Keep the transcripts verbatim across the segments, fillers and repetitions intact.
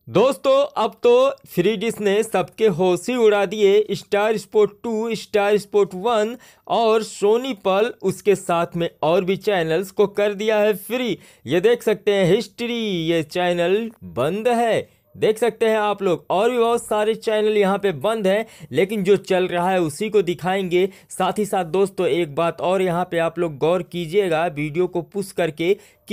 दोस्तों अब तो फ्री डिश ने सबके होश ही उड़ा दिए। Star Sport two, Star Sport one और सोनी पल, उसके साथ में और भी चैनल्स को कर दिया है फ्री। ये देख सकते हैं हिस्ट्री, ये चैनल बंद है, देख सकते हैं आप लोग। और भी बहुत सारे चैनल यहाँ पे बंद हैं, लेकिन जो चल रहा है उसी को दिखाएंगे। साथ ही साथ दोस्तों एक बात और यहाँ पे आप लोग गौर कीजिएगा, वीडियो को पुश करके,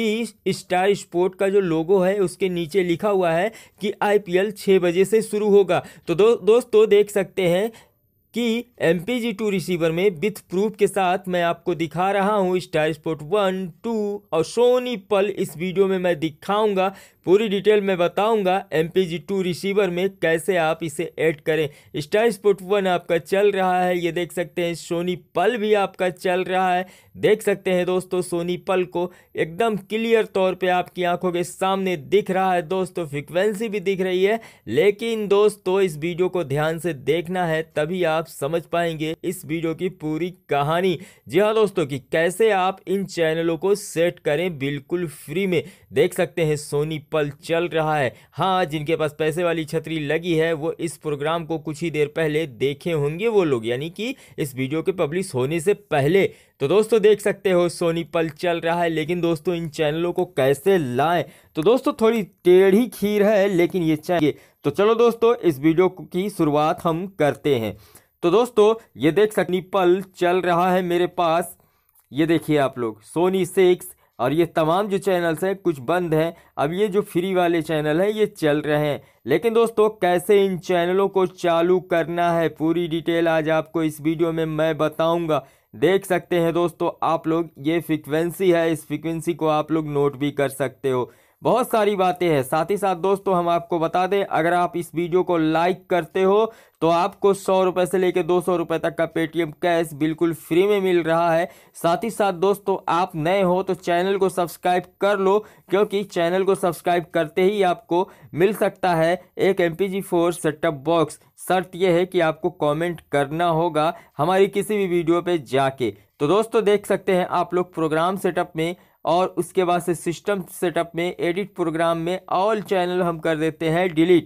कि स्टार स्पोर्ट का जो लोगो है उसके नीचे लिखा हुआ है कि आईपीएल छः बजे से शुरू होगा। तो दो, दोस्तों देख सकते हैं कि M P G two receiver में विथ प्रूफ के साथ मैं आपको दिखा रहा हूँ। स्टार स्पोर्ट वन, टू और सोनी पल इस वीडियो में मैं दिखाऊंगा, पूरी डिटेल में बताऊंगा M P G two receiver में कैसे आप इसे ऐड करें। स्टार स्पोर्ट वन आपका चल रहा है, ये देख सकते हैं। सोनी पल भी आपका चल रहा है, देख सकते हैं दोस्तों। सोनी पल को एकदम क्लियर तौर पे आपकी आंखों के सामने दिख रहा है दोस्तों, फ्रीक्वेंसी भी दिख रही है। लेकिन दोस्तों इस वीडियो को ध्यान से देखना है, तभी आप समझ पाएंगे इस वीडियो की पूरी कहानी। जी हाँ दोस्तों, कि कैसे आप इन चैनलों को सेट करें बिल्कुल फ्री में। देख सकते हैं सोनी पल चल रहा है। हाँ, जिनके पास पैसे वाली छतरी लगी है वो इस प्रोग्राम को कुछ ही देर पहले देखे होंगे वो लोग, यानी कि इस वीडियो के पब्लिश होने से पहले। तो दोस्तों देख सकते हो सोनी पल चल रहा है। लेकिन दोस्तों इन चैनलों को कैसे लाएं, तो दोस्तों थोड़ी टेढ़ी खीर है, लेकिन ये चाहिए। तो चलो दोस्तों इस वीडियो की शुरुआत हम करते हैं। तो दोस्तों ये देख सकते पल चल रहा है मेरे पास, ये देखिए आप लोग, सोनी सिक्स। और ये तमाम जो चैनल्स हैं कुछ बंद हैं, अब ये जो फ्री वाले चैनल हैं ये चल रहे हैं। लेकिन दोस्तों कैसे इन चैनलों को चालू करना है, पूरी डिटेल आज आपको इस वीडियो में मैं बताऊंगा। देख सकते हैं दोस्तों आप लोग, ये फ्रीक्वेंसी है, इस फ्रीक्वेंसी को आप लोग नोट भी कर सकते हो। बहुत सारी बातें हैं। साथ ही साथ दोस्तों हम आपको बता दें, अगर आप इस वीडियो को लाइक करते हो तो आपको सौ रुपये से लेकर दो सौ रुपये तक का पेटीएम कैश बिल्कुल फ्री में मिल रहा है। साथ ही साथ दोस्तों आप नए हो तो चैनल को सब्सक्राइब कर लो, क्योंकि चैनल को सब्सक्राइब करते ही आपको मिल सकता है एक M P G four setup box. शर्त यह है कि आपको कमेंट करना होगा हमारी किसी भी वीडियो पे जाके। तो दोस्तों देख सकते हैं आप लोग प्रोग्राम सेटअप में, और उसके बाद से सिस्टम सेटअप में, एडिट प्रोग्राम में ऑल चैनल हम कर देते हैं डिलीट।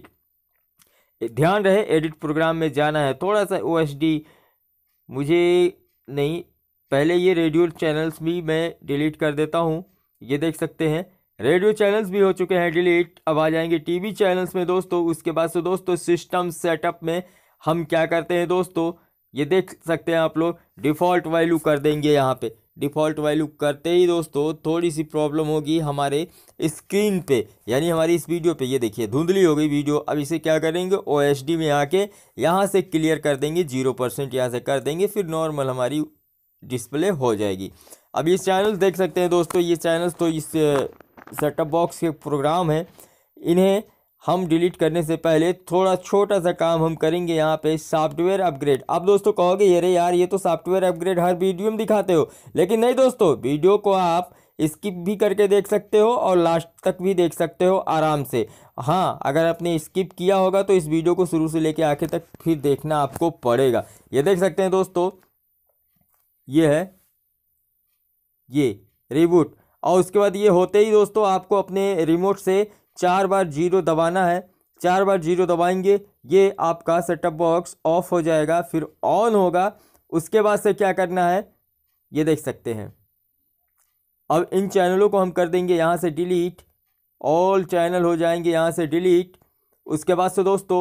ध्यान रहे एडिट प्रोग्राम में जाना है। थोड़ा सा ओ एस डी मुझे नहीं, पहले ये रेडियो चैनल्स भी मैं डिलीट कर देता हूँ। ये देख सकते हैं रेडियो चैनल्स भी हो चुके हैं डिलीट। अब आ जाएंगे टीवी चैनल्स में दोस्तों। उसके बाद से दोस्तों सिस्टम सेटअप में हम क्या करते हैं दोस्तों, ये देख सकते हैं आप लोग, डिफ़ॉल्ट वैल्यू कर देंगे। यहाँ पे डिफ़ॉल्ट वैल्यू करते ही दोस्तों थोड़ी सी प्रॉब्लम होगी हमारे स्क्रीन पे, यानी हमारी इस वीडियो पे। ये देखिए धुंधली हो गई वीडियो। अब इसे क्या करेंगे, ओ एस डी में आके यहाँ से क्लियर कर देंगे, जीरो परसेंट यहाँ से कर देंगे, फिर नॉर्मल हमारी डिस्प्ले हो जाएगी। अब ये चैनल देख सकते हैं दोस्तों, ये चैनल्स तो इस सेटअप बॉक्स के प्रोग्राम हैं, इन्हें हम डिलीट करने से पहले थोड़ा छोटा सा काम हम करेंगे यहाँ पे, सॉफ्टवेयर अपग्रेड। अब दोस्तों कहोगे अरे यार ये तो सॉफ्टवेयर अपग्रेड हर वीडियो में दिखाते हो, लेकिन नहीं दोस्तों, वीडियो को आप स्किप भी करके देख सकते हो और लास्ट तक भी देख सकते हो आराम से। हाँ, अगर आपने स्किप किया होगा तो इस वीडियो को शुरू से लेकर आखिर तक फिर देखना आपको पड़ेगा। ये देख सकते हैं दोस्तों, ये है ये रिबूट। और उसके बाद ये होते ही दोस्तों आपको अपने रिमोट से चार बार जीरो दबाना है। चार बार जीरो दबाएंगे, ये आपका सेटअप बॉक्स ऑफ हो जाएगा, फिर ऑन होगा। उसके बाद से क्या करना है, ये देख सकते हैं। अब इन चैनलों को हम कर देंगे यहाँ से डिलीट, ऑल चैनल हो जाएंगे यहाँ से डिलीट। उसके बाद से दोस्तों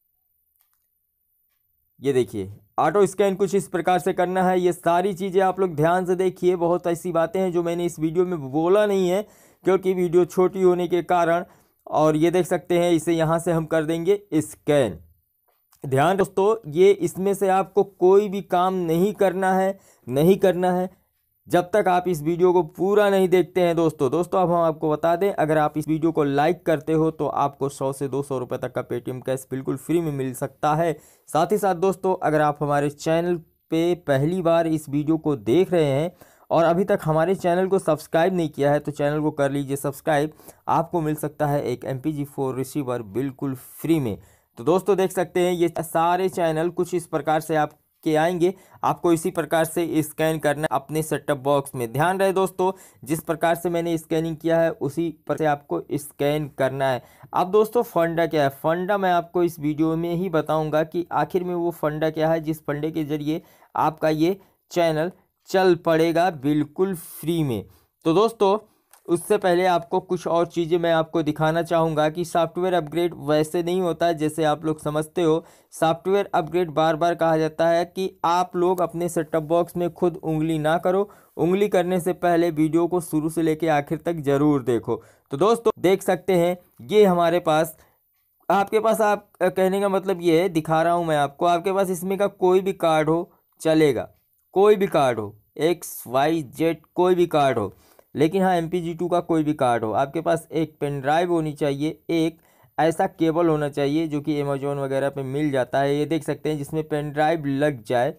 ये देखिए ऑटो स्कैन कुछ इस प्रकार से करना है। ये सारी चीज़ें आप लोग ध्यान से देखिए, बहुत ऐसी बातें हैं जो मैंने इस वीडियो में बोला नहीं है, क्योंकि वीडियो छोटी होने के कारण। और ये देख सकते हैं, इसे यहाँ से हम कर देंगे स्कैन। ध्यान दोस्तों, ये इसमें से आपको कोई भी काम नहीं करना है, नहीं करना है जब तक आप इस वीडियो को पूरा नहीं देखते हैं दोस्तों। दोस्तों अब हम आपको बता दें, अगर आप इस वीडियो को लाइक करते हो तो आपको सौ से दो सौ रुपये तक का पेटीएम कैश बिल्कुल फ्री में मिल सकता है। साथ ही साथ दोस्तों अगर आप हमारे चैनल पे पहली बार इस वीडियो को देख रहे हैं और अभी तक हमारे चैनल को सब्सक्राइब नहीं किया है तो चैनल को कर लीजिए सब्सक्राइब। आपको मिल सकता है एक M P G four receiver बिल्कुल फ्री में। तो दोस्तों देख सकते हैं ये सारे चैनल कुछ इस प्रकार से आप के आएंगे, आपको इसी प्रकार से स्कैन करना है अपने सेटअप बॉक्स में। ध्यान रहे दोस्तों, जिस प्रकार से मैंने स्कैनिंग किया है उसी पर से आपको स्कैन करना है। अब दोस्तों फंडा क्या है, फंडा मैं आपको इस वीडियो में ही बताऊंगा कि आखिर में वो फंडा क्या है जिस फंडे के जरिए आपका ये चैनल चल पड़ेगा बिल्कुल फ्री में। तो दोस्तों उससे पहले आपको कुछ और चीज़ें मैं आपको दिखाना चाहूँगा कि सॉफ्टवेयर अपग्रेड वैसे नहीं होता है जैसे आप लोग समझते हो। सॉफ्टवेयर अपग्रेड बार बार कहा जाता है कि आप लोग अपने सेटअप बॉक्स में खुद उंगली ना करो, उंगली करने से पहले वीडियो को शुरू से लेकर आखिर तक ज़रूर देखो। तो दोस्तों देख सकते हैं ये हमारे पास, आपके पास, आप कहने का मतलब ये है, दिखा रहा हूँ मैं आपको, आपके पास इसमें का कोई भी कार्ड हो चलेगा, कोई भी कार्ड हो, एक्स वाई जेड कोई भी कार्ड हो, लेकिन हाँ एम पी जी टू का कोई भी कार्ड हो। आपके पास एक पेन ड्राइव होनी चाहिए, एक ऐसा केबल होना चाहिए जो कि अमेजोन वगैरह पे मिल जाता है, ये देख सकते हैं, जिसमें पेन ड्राइव लग जाए।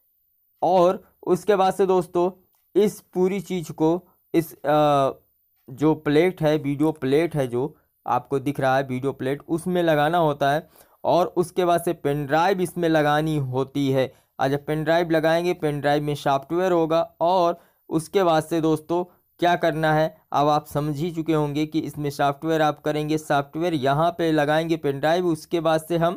और उसके बाद से दोस्तों इस पूरी चीज़ को, इस आ, जो प्लेट है, वीडियो प्लेट है जो आपको दिख रहा है वीडियो प्लेट, उसमें लगाना होता है। और उसके बाद से पेन ड्राइव इसमें लगानी होती है। आज जब पेन ड्राइव लगाएंगे, पेन ड्राइव में सॉफ्टवेयर होगा। और उसके बाद से दोस्तों क्या करना है, अब आप समझ ही चुके होंगे कि इसमें सॉफ्टवेयर आप करेंगे, सॉफ्टवेयर यहाँ पे लगाएंगे पेन ड्राइव, उसके बाद से हम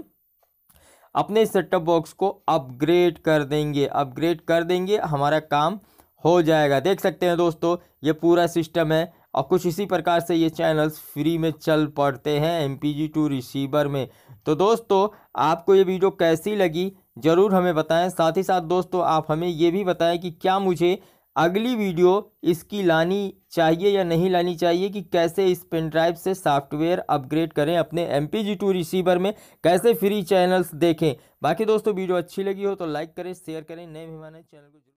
अपने सेटअप बॉक्स को अपग्रेड कर देंगे, अपग्रेड कर देंगे, हमारा काम हो जाएगा। देख सकते हैं दोस्तों ये पूरा सिस्टम है। और कुछ इसी प्रकार से ये चैनल्स फ्री में चल पड़ते हैं M P G two receiver में। तो दोस्तों आपको ये वीडियो कैसी लगी ज़रूर हमें बताएं। साथ ही साथ दोस्तों आप हमें ये भी बताएं कि क्या मुझे अगली वीडियो इसकी लानी चाहिए या नहीं लानी चाहिए, कि कैसे इस पेन ड्राइव से सॉफ्टवेयर अपग्रेड करें अपने M P G two receiver में, कैसे फ्री चैनल्स देखें। बाकी दोस्तों वीडियो अच्छी लगी हो तो लाइक करें, शेयर करें, नए मेहमान चैनल को